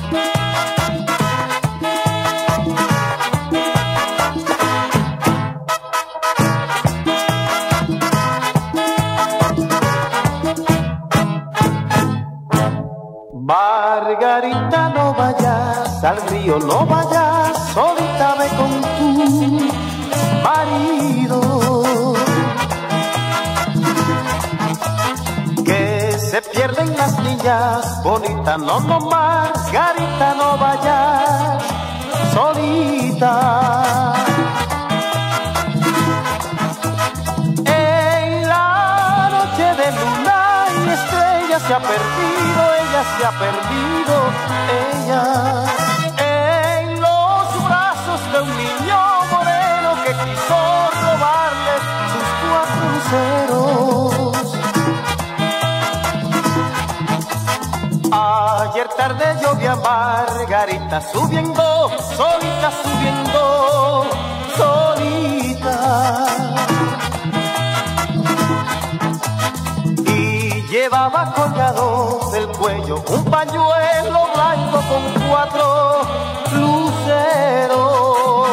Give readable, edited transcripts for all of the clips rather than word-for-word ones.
Margarita, no vayas al río, no vayas, solita ve con tu marido. Que se pierden las niñas bonitas, no, no, Margarita, no vayas solita. En la noche de luna y estrellas se ha perdido, ella se ha perdido, ella, en los brazos de un niño moreno que quiso robarle sus 4 luceros. Ayer tarde yo vi a Margarita subiendo, solita subiendo, solita. Llevaba colgado del cuello un pañuelo blanco con 4 luceros.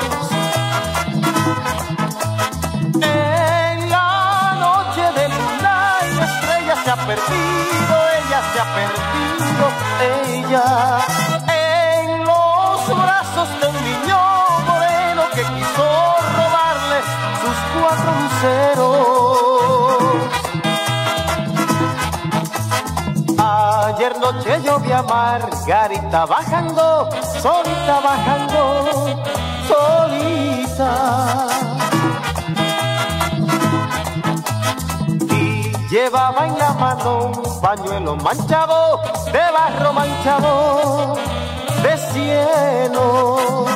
En la noche de luna y estrellas se ha perdido, ella se ha perdido, ella, en los brazos de un niño moreno que quiso robarle sus 4 luceros. Ayer noche yo vi a Margarita bajando, solita bajando, solita. Y llevaba en la mano un pañuelo manchado, de barro manchado, de cieno.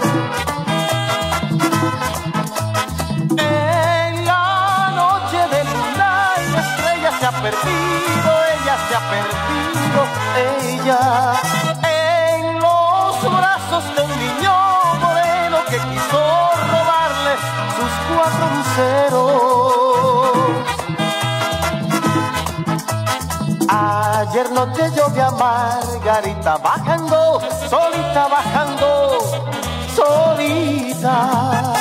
En la noche de luna y estrellas se ha perdido, ella se ha perdido, ella, en los brazos de un niño moreno que quiso robarle sus 4 luceros. Ayer noche yo vi a Margarita bajando, solita bajando, solita.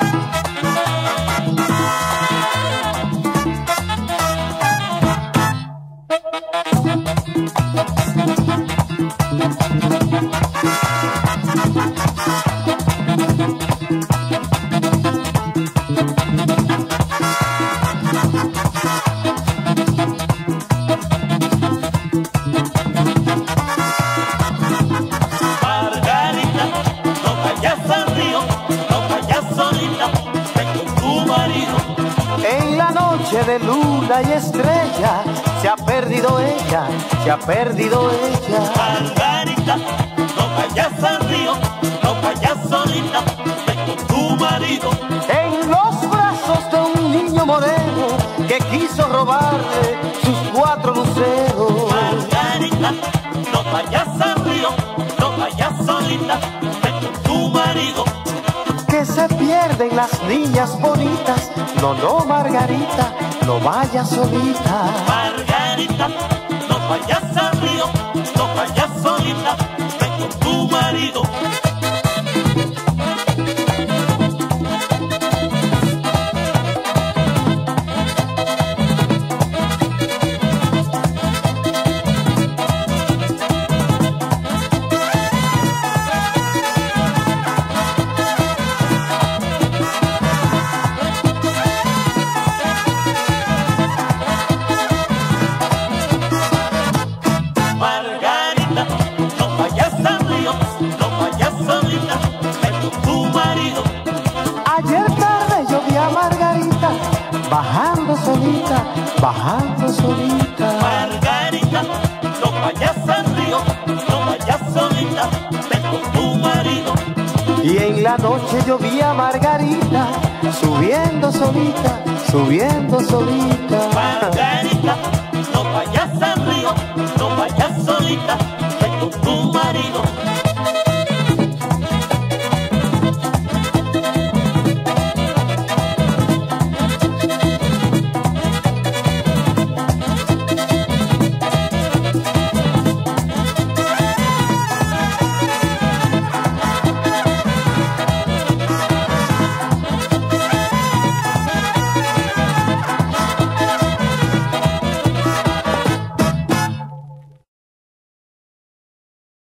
De luna y estrella se ha perdido ella, se ha perdido ella. Margarita, no vayas al río, no vayas solita, ven con tu marido. En los brazos de un niño moreno que quiso robarle sus 4 luceros. Margarita, no vayas al río, no vayas solita, ven con tu marido. Que se pierden las niñas bonitas, no, no, Margarita, no vayas solita. Margarita, no vayas al río, no vayas solita, ven con tu marido. Bajando solita, bajando solita. Margarita, no vayas al río, no vayas solita, ven con tu marido. Y en la noche yo vi a Margarita subiendo solita, subiendo solita. Margarita, no vayas al río, no vayas solita, ven con tu marido.